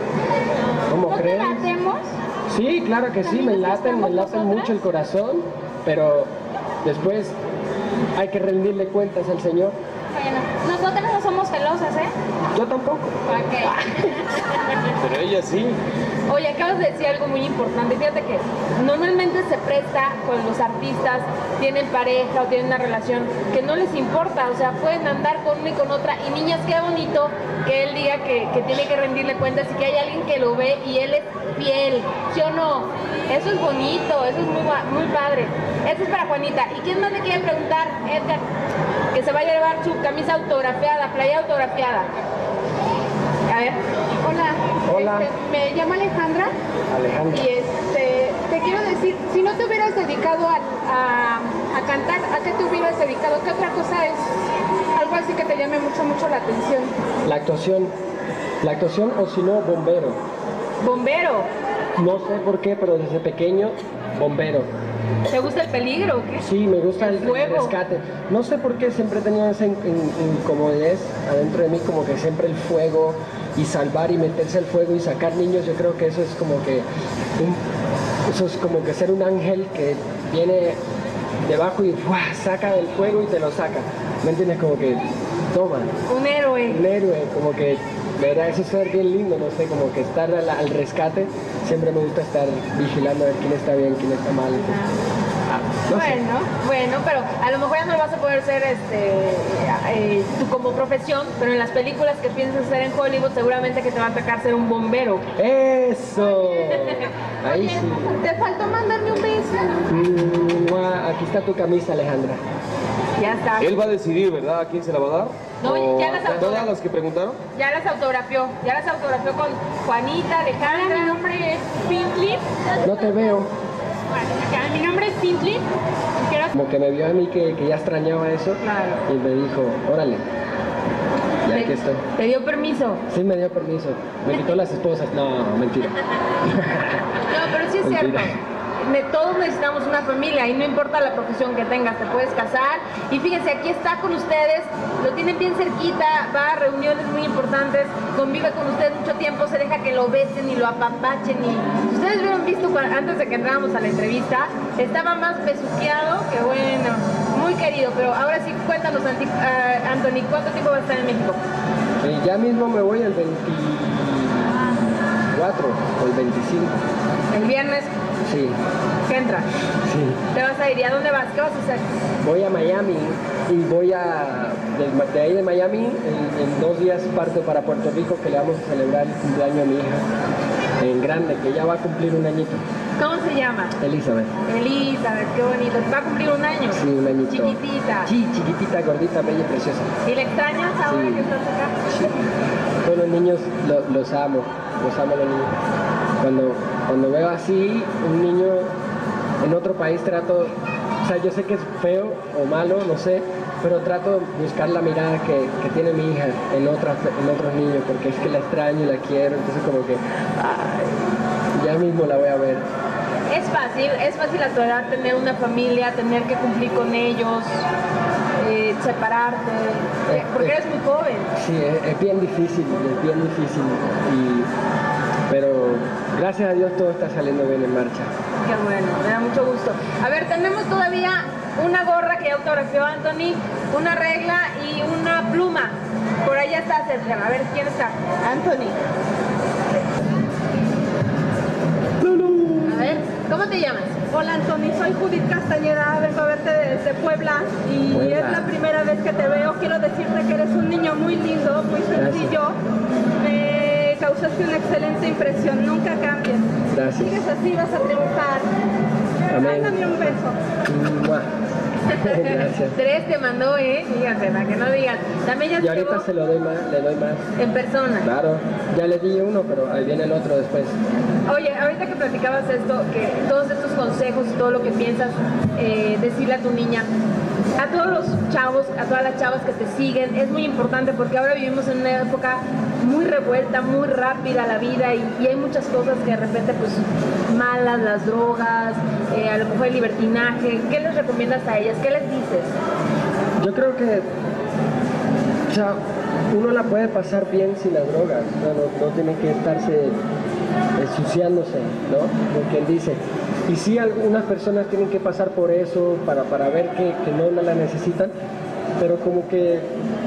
¿Cómo ¿No te crees? latemos? Sí, claro que sí, me laten, me laten mucho el corazón, pero después hay que rendirle cuentas al Señor. Bueno, nosotras no somos celosas, ¿eh? Yo tampoco. Ok. Pero ella sí. Oye, acabas de decir algo muy importante. Fíjate que normalmente se presta cuando los artistas tienen pareja o tienen una relación que no les importa, o sea, pueden andar con una y con otra. Y niñas, qué bonito que él diga que, que tiene que rendirle cuentas y que hay alguien que lo ve y él es fiel, ¿sí o no? Eso es bonito, eso es muy, muy padre. Eso es para Juanita. ¿Y quién más le quiere preguntar, Edgar? Que se vaya a llevar su camisa autografiada, playa autografiada. A ver. Hola. Hola. Este, me llamo Alejandra. Alejandra. Y este, te quiero decir, si no te hubieras dedicado a, a, a cantar, ¿a qué te hubieras dedicado? ¿Qué otra cosa es algo así que te llame mucho, mucho la atención? La actuación. La actuación o si no, bombero. Bombero. No sé por qué, pero desde pequeño, bombero. ¿Te gusta el peligro o qué? Sí, me gusta el, El el fuego. rescate. No sé por qué siempre he tenido esa in- in- incomodidad adentro de mí, como que siempre el fuego y salvar y meterse al fuego y sacar niños. Yo creo que eso es como que un- eso es como que ser un ángel que viene debajo y ¡fua! Saca del fuego y te lo saca. ¿Me entiendes? Como que toma. Un héroe. Un héroe, como que, ¿verdad? Eso es ser bien lindo, no sé, como que estar al, al rescate. Siempre me gusta estar vigilando a ver quién está bien, quién está mal. Ah, no sé. Bueno, bueno, pero a lo mejor ya no lo vas a poder ser este, eh, tú como profesión, pero en las películas que piensas hacer en Hollywood seguramente que te va a tocar ser un bombero. ¡Eso! Ahí sí. Te faltó mandarme un beso. Mm, mua, aquí está tu camisa, Alejandra. Ya está. Él va a decidir, ¿verdad? ¿A quién se la va a dar? No, ¿O ya las a autogra- todas las que preguntaron? Ya las autografió, ya las autografió con Juanita, Alejandra. Mi nombre es Pintley. No te veo. Bueno, mi nombre es Pintley. Quiero... Como que me vio a mí que, que ya extrañaba eso. Claro. Y me dijo, órale. Y aquí estoy. ¿Te dio permiso? Sí, me dio permiso. Me quitó las esposas. No, mentira. No, pero sí es Mentira. cierto. Ne- Todos necesitamos una familia y no importa la profesión que tengas, te puedes casar. Y fíjense, aquí está con ustedes, lo tienen bien cerquita, va a reuniones muy importantes, convive con ustedes mucho tiempo, se deja que lo besen y lo apapachen. Y ustedes hubieran visto cuando- antes de que entráramos a la entrevista, estaba más besuqueado que bueno, muy querido. Pero ahora sí, cuéntanos, Anti- ah, Anthony, ¿cuánto tiempo va a estar en México? Y ya mismo me voy el veinticuatro o el veinticinco. El viernes, Sí, ¿qué entra? sí. ¿Te vas a ir? ¿Y a dónde vas? ¿Qué vas a hacer? Voy a Miami y voy a, de, de ahí de Miami, en, en dos días parto para Puerto Rico, que le vamos a celebrar el cumpleaños a mi hija, en grande, que ya va a cumplir un añito. ¿Cómo se llama? Elizabeth. Elizabeth, qué bonito. ¿Va a cumplir un año? Sí, un añito. Chiquitita. Sí, chiquitita, gordita, bella y preciosa. ¿Y le extrañas ahora Sí. que estás acá? Sí. Todos los niños lo- los amo, los amo a los niños. Cuando, cuando veo así un niño en otro país trato, o sea, yo sé que es feo o malo, no sé, pero trato de buscar la mirada que, que tiene mi hija en, otras, en otros niños, porque es que la extraño y la quiero, entonces como que, ay, ya mismo la voy a ver. Es fácil, es fácil a tu edad tener una familia, tener que cumplir con ellos, eh, separarte, Eh, porque eh, eres muy joven. Sí, es, es bien difícil, es bien difícil, y, pero gracias a Dios todo está saliendo bien en marcha. Qué bueno, me da mucho gusto. A ver, tenemos todavía una gorra que autografió Anthony, una regla y una pluma. Por allá está Sergio. A ver, ¿quién está? Anthony. A ver, ¿cómo te llamas? Hola Anthony, soy Judith Castañeda, vengo a verte desde Puebla y Puebla. es la primera vez que te veo. Quiero decirte que eres un niño muy lindo, muy sencillo. Me causaste una excelente impresión, nunca cambies. Gracias. Sigues así, vas a triunfar. Amén. Mándame un beso. Mua. Gracias. Tres te mandó, ¿eh? Fíjate, para que no digan. También ya Y se ahorita llevó se lo doy más, le doy más. en persona. Claro, ya le di uno, pero ahí viene el otro después. Oye, ahorita que platicabas esto, que todos estos consejos y todo lo que piensas eh, decirle a tu niña, a todos los chavos, a todas las chavas que te siguen, es muy importante porque ahora vivimos en una época muy revuelta, muy rápida la vida y, y hay muchas cosas que de repente pues malas, las drogas, eh, a lo mejor el libertinaje. ¿Qué les recomiendas a ellas? ¿Qué les dices? Yo creo que, o sea, uno la puede pasar bien sin las drogas, no, no, no tiene que estarse ensuciándose, ¿no? Como quien dice. Y sí, algunas personas tienen que pasar por eso para, para ver que, que no la necesitan, pero como que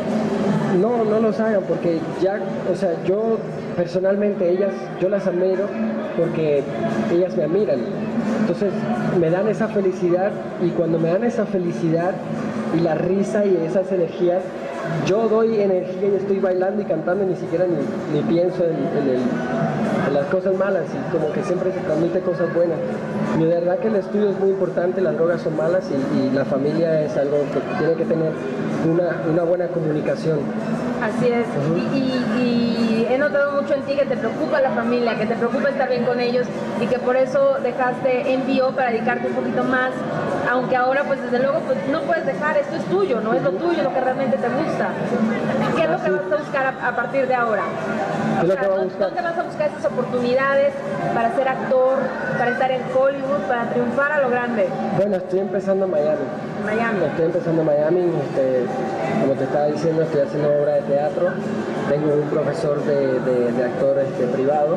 no, no los hagan, porque ya, o sea, yo personalmente, ellas, yo las admiro porque ellas me admiran. Entonces me dan esa felicidad y cuando me dan esa felicidad y la risa y esas energías, yo doy energía y estoy bailando y cantando y ni siquiera ni, ni pienso en, en, el, en las cosas malas y como que siempre se transmite cosas buenas. Y de verdad que el estudio es muy importante, las drogas son malas y, y la familia es algo que tiene que tener una, una buena comunicación. Así es, uh-huh. y, y, y he notado mucho en ti que te preocupa la familia, que te preocupa estar bien con ellos y que por eso dejaste Envío para dedicarte un poquito más, aunque ahora pues desde luego pues, no puedes dejar, esto es tuyo, no es lo tuyo, lo que realmente te gusta. ¿Qué es lo que vas a buscar a, a partir de ahora? O sea, ¿dónde vas a buscar esas oportunidades para ser actor, para estar en Hollywood, para triunfar a lo grande? Bueno, estoy empezando en Miami. Miami. Estoy empezando en Miami, este, como te estaba diciendo, estoy haciendo obra de teatro, tengo un profesor de, de, de actor este, privado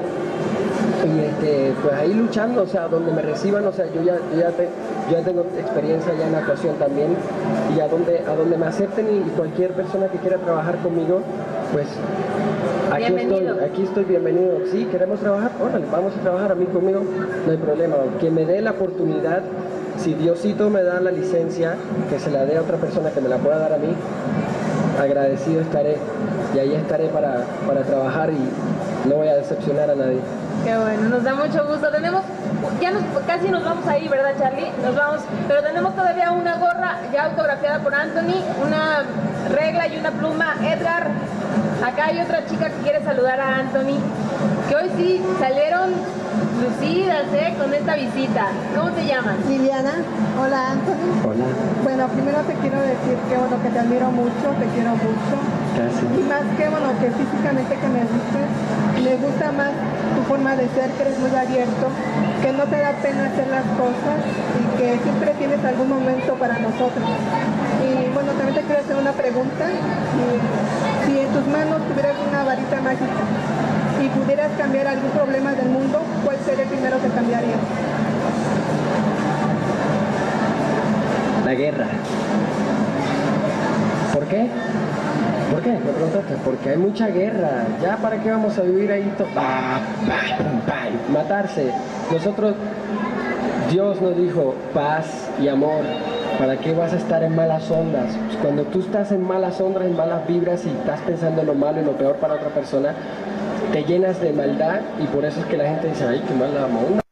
y este, pues ahí luchando, o sea, donde me reciban, o sea, yo ya, yo ya, te, yo ya tengo experiencia ya en actuación también y a donde, a donde me acepten y, y cualquier persona que quiera trabajar conmigo, pues aquí estoy, aquí estoy bienvenido. Sí, queremos trabajar, órale, vamos a trabajar a mí conmigo, no hay problema, que me dé la oportunidad. Si Diosito me da la licencia, que se la dé a otra persona que me la pueda dar a mí, agradecido estaré y ahí estaré para, para trabajar y no voy a decepcionar a nadie. Qué bueno, nos da mucho gusto. Tenemos, ya nos, casi nos vamos ahí, ¿verdad, Charlie? Nos vamos, pero tenemos todavía una gorra ya autografiada por Anthony, una regla y una pluma. Edgar, acá hay otra chica que quiere saludar a Anthony, que hoy sí salieron lucidas, ¿eh? Con esta visita. ¿Cómo te llamas? Liliana. Hola, Anthony. Hola. Bueno, primero te quiero decir que bueno, que te admiro mucho, te quiero mucho. Gracias. Y más que bueno, que físicamente que me gustes, me gusta más tu forma de ser, que eres muy abierto, que no te da pena hacer las cosas y que siempre tienes algún momento para nosotros. Y bueno, también te quiero hacer una pregunta. Si, si en tus manos tuvieras una varita mágica y pudieras cambiar algún problema del mundo, ¿cuál sería el primero que cambiarías? La guerra. ¿Por qué? ¿Por qué? Me preguntaste. Porque hay mucha guerra. ¿Ya para qué vamos a vivir ahí? Ah, matarse. Nosotros, Dios nos dijo paz y amor. ¿Para qué vas a estar en malas ondas? Pues cuando tú estás en malas ondas, en malas vibras y estás pensando en lo malo y lo peor para otra persona, te llenas de maldad y por eso es que la gente dice, ay, qué mala onda.